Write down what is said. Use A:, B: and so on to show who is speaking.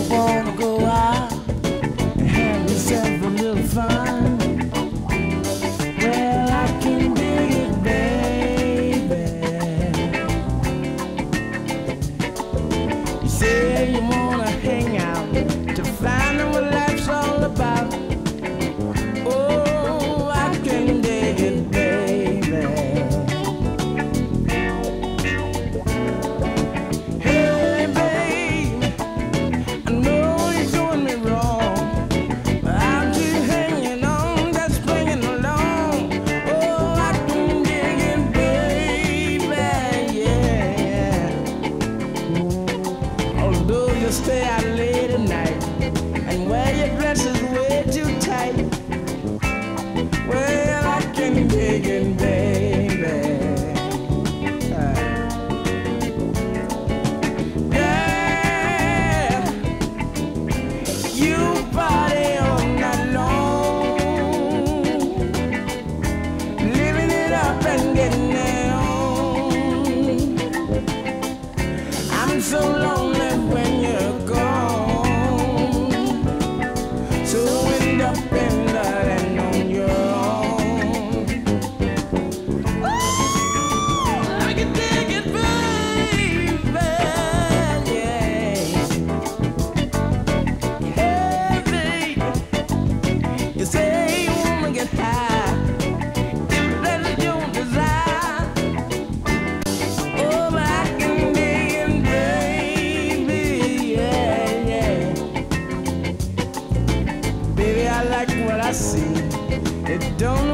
A: wanna go out and have yourself a little fun. Well, I can dig it, baby. You say you wanna hang out to find out what life's all about. Oh, I can dig it, baby. Hey, babe, I know you're doing me wrong, but I'll keep hanging on, just bringing along. Oh, I can dig it, baby, yeah. Although you stay out late at night and wear your dresses way too tight, well, I can dig it, baby. Yeah, you party all night long, living it up and getting it on. I'm so lonely when you're gone, so end up in the land on your own. Oh, I can dig it, baby, yeah. Hey, baby, you say you wanna get high, if that's your desire. Oh, but I can dig it, baby, yeah, yeah. Baby, I like what I see. It don't